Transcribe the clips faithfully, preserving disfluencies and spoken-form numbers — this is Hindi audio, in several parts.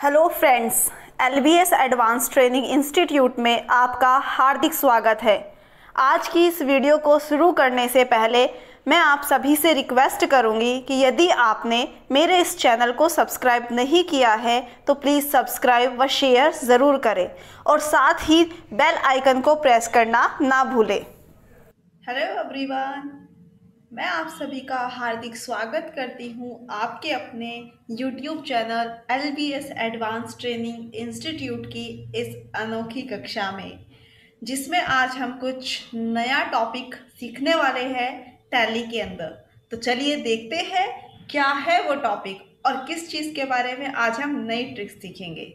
Hello friends, L B S advance training institute में आपका हार्दिक स्वागत है। आज की इस वीडियो को शुरू करने से पहले मैं आप सभी से रिक्वेस्ट करूंगी कि यदि आपने मेरे इस चैनल को सब्सक्राइब नहीं किया है तो प्लीज़ सब्सक्राइब व शेयर ज़रूर करें और साथ ही बेल आइकन को प्रेस करना ना भूलें। हेलो एवरीवन, मैं आप सभी का हार्दिक स्वागत करती हूं आपके अपने YouTube channel L B S advance training institute की इस अनोखी कक्षा में, जिसमें आज हम कुछ नया टॉपिक सीखने वाले हैं टैली के अंदर। तो चलिए देखते हैं क्या है वो टॉपिक और किस चीज़ के बारे में आज हम नई ट्रिक्स सीखेंगे।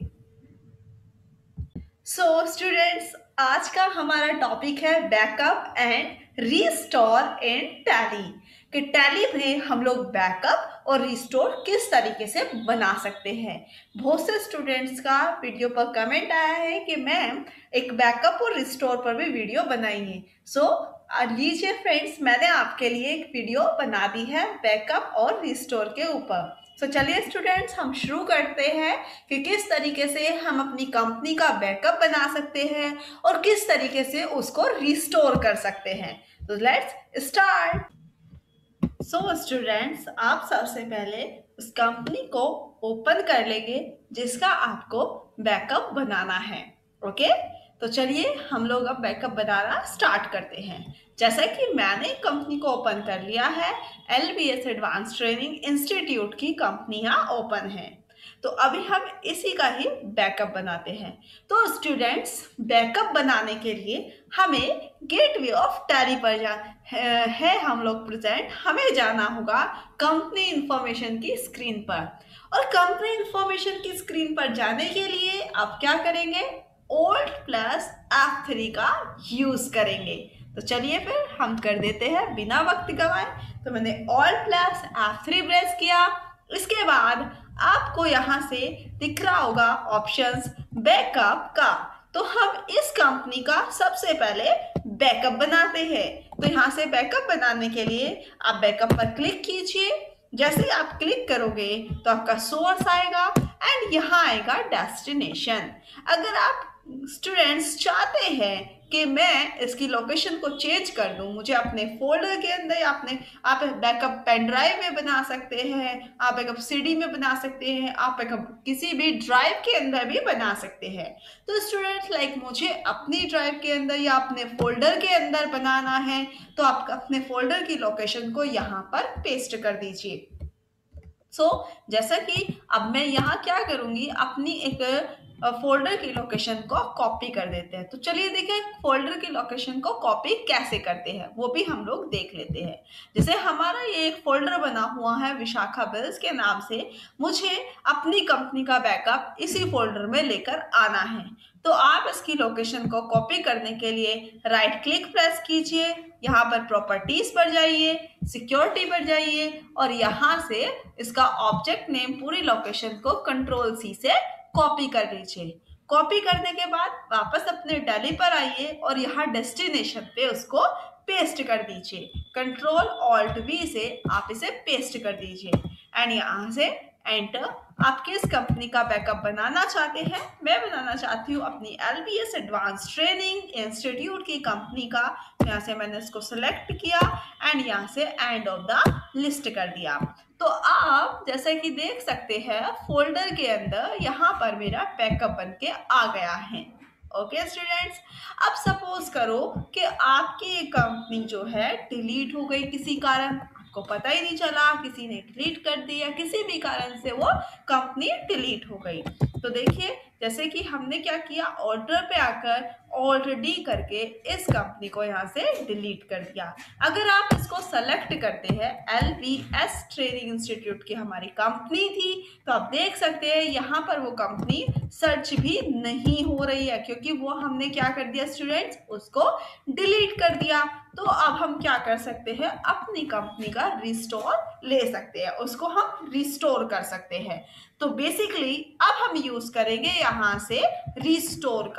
सो स्टूडेंट्स, आज का हमारा टॉपिक है backup and restore in Tally कि टैली में हम लोग बैकअप और रिस्टोर किस तरीके से बना सकते हैं। बहुत से स्टूडेंट्स का वीडियो पर कमेंट आया है कि मैम एक बैकअप और रिस्टोर पर भी वीडियो बनाइए। सो लीजिए फ्रेंड्स, मैंने आपके लिए एक वीडियो बना दी है बैकअप और रिस्टोर के ऊपर। तो so, चलिए स्टूडेंट्स, हम शुरू करते हैं कि किस तरीके से हम अपनी कंपनी का बैकअप बना सकते हैं और किस तरीके से उसको रिस्टोर कर सकते हैं। तो लेट्स स्टार्ट। सो स्टूडेंट्स, आप सबसे पहले उस कंपनी को ओपन कर लेंगे जिसका आपको बैकअप बनाना है। ओके, तो चलिए हम लोग अब बैकअप बनाना स्टार्ट करते हैं। जैसा कि मैंने कंपनी को ओपन कर लिया है, L B S advance training institute की कंपनी यहाँ ओपन है। तो अभी हम इसी का ही बैकअप बनाते हैं। तो स्टूडेंट्स, बैकअप बनाने के लिए हमें गेटवे ऑफ टैली पर जा है, है हम लोग प्रेजेंट। हमें जाना होगा कंपनी इंफॉर्मेशन की स्क्रीन पर, और कंपनी इंफॉर्मेशन की स्क्रीन पर जाने के लिए आप क्या करेंगे, Alt प्लस एफ थ्री का यूज करेंगे। तो चलिए फिर हम कर देते हैं बिना वक्त गवाए। तो मैंने Alt plus F three press किया। इसके बाद आपको यहाँ से दिख रहा होगा ऑप्शंस बैकअप का। तो हम इस कंपनी का सबसे पहले बैकअप बनाते हैं। तो यहाँ से बैकअप बनाने के लिए आप बैकअप पर क्लिक कीजिए। जैसे आप क्लिक करोगे तो आपका सोर्स आएगा एंड यहाँ आएगा डेस्टिनेशन। अगर आप स्टूडेंट्स चाहते हैं कि मैं इसकी लोकेशन को चेंज कर दूं, मुझे अपने फोल्डर के अंदर या अपने आप बैकअप पेन ड्राइव में बना सकते हैं, आप बैकअप सीडी में बना सकते हैं, आप बैकअप किसी भी ड्राइव के अंदर भी बना सकते हैं। तो स्टूडेंट्स लाइक मुझे अपनी ड्राइव के अंदर या अपने फोल्डर के अंदर बनाना है, तो आप अपने फोल्डर की लोकेशन को यहाँ पर पेस्ट कर दीजिए। सो so, जैसा कि अब मैं यहाँ क्या करूँगी, अपनी एक फोल्डर की लोकेशन को कॉपी कर देते हैं। तो चलिए देखिए फोल्डर की लोकेशन को कॉपी कैसे करते हैं, वो भी हम लोग देख लेते हैं। जैसे हमारा ये एक फोल्डर बना हुआ है विशाखा बिल्स के नाम से, मुझे अपनी कंपनी का बैकअप इसी फोल्डर में लेकर आना है। तो आप इसकी लोकेशन को कॉपी करने के लिए राइट क्लिक प्रेस कीजिए, यहाँ पर प्रॉपर्टीज पर जाइए, सिक्योरिटी पर जाइए और यहाँ से इसका ऑब्जेक्ट नेम पूरी लोकेशन को कंट्रोल सी से कॉपी कर लीजिए। कॉपी करने के बाद वापस अपने टैली पर आइए और यहाँ डेस्टिनेशन पे उसको पेस्ट कर दीजिए। कंट्रोल ऑल्ट वी से आप इसे पेस्ट कर दीजिए एंड यहाँ से एंटर। आप किस कंपनी का बैकअप बनाना चाहते हैं? मैं बनाना चाहती हूँ अपनी L B S advance training institute की कंपनी का। यहाँ से मैंने इसको सेलेक्ट किया एंड यहाँ से एंड ऑफ द लिस्ट कर दिया। तो आप जैसे कि देख सकते हैं फोल्डर के अंदर यहाँ पर मेरा बैकअप बन के आ गया है। ओके स्टूडेंट्स, अब सपोज करो कि आपकी कंपनी जो है डिलीट हो गई किसी कारण, आपको पता ही नहीं चला, किसी ने डिलीट कर दिया, किसी भी कारण से वो कंपनी डिलीट हो गई। तो देखिए जैसे कि हमने क्या किया, ऑर्डर पे आकर ऑलरेडी करके इस कंपनी को यहाँ से डिलीट कर दिया। अगर आप इसको सेलेक्ट करते हैं, L B S training institute की हमारी कंपनी थी, तो आप देख सकते हैं यहाँ पर वो कंपनी सर्च भी नहीं हो रही है क्योंकि वो हमने क्या कर दिया स्टूडेंट्स, उसको डिलीट कर दिया। तो अब हम क्या कर सकते हैं, अपनी कंपनी का रिस्टोर ले सकते हैं, उसको हम रिस्टोर कर सकते हैं। तो बेसिकली अब हम यूज करेंगे यहाँ से रिस्टोर का।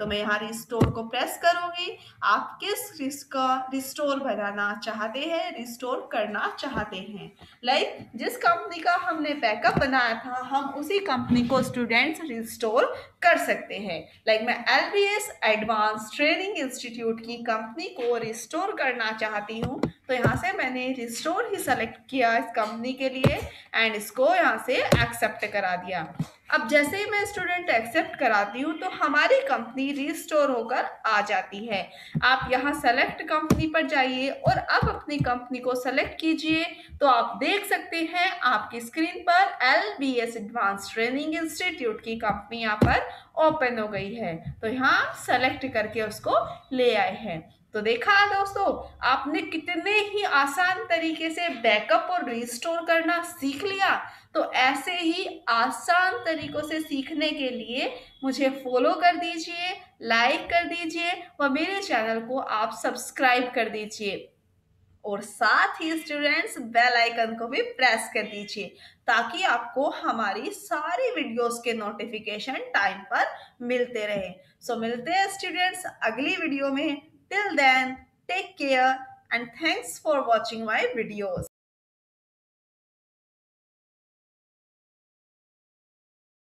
तो मैं यहाँ रिस्टोर को प्रेस करूंगी। आप किस रिस्क रिस्टोर बनाना चाहते हैं, रिस्टोर करना चाहते हैं। लाइक like, जिस कंपनी का हमने बैकअप बनाया था हम उसी कंपनी को स्टूडेंट्स रिस्टोर कर सकते हैं। लाइक like, मैं L B S advance training institute की कंपनी को रिस्टोर करना चाहती हूँ, तो यहाँ से मैंने रिस्टोर ही सेलेक्ट किया इस कंपनी के लिए एंड इसको यहाँ से एक्सेप्ट करा दिया। अब जैसे ही मैं स्टूडेंट एक्सेप्ट कराती हूँ तो हमारी कंपनी रिस्टोर होकर आ जाती है। आप यहाँ सेलेक्ट कंपनी पर जाइए और अब अपनी कंपनी को सेलेक्ट कीजिए, तो आप देख सकते हैं आपकी स्क्रीन पर L B S advance training institute की कंपनी यहाँ पर ओपन हो गई है। तो यहाँ सेलेक्ट करके उसको ले आए हैं। तो देखा दोस्तों, आपने कितने ही आसान तरीके से बैकअप और रिस्टोर करना सीख लिया। तो ऐसे ही आसान तरीकों से सीखने के लिए मुझे फॉलो कर दीजिए, लाइक कर दीजिए और मेरे चैनल को आप सब्सक्राइब कर दीजिए और साथ ही स्टूडेंट्स बेल आइकन को भी प्रेस कर दीजिए ताकि आपको हमारी सारी वीडियोस के नोटिफिकेशन टाइम पर मिलते रहे। सो मिलते हैं स्टूडेंट्स अगली वीडियो में। Till then take care and thanks for watching my videos.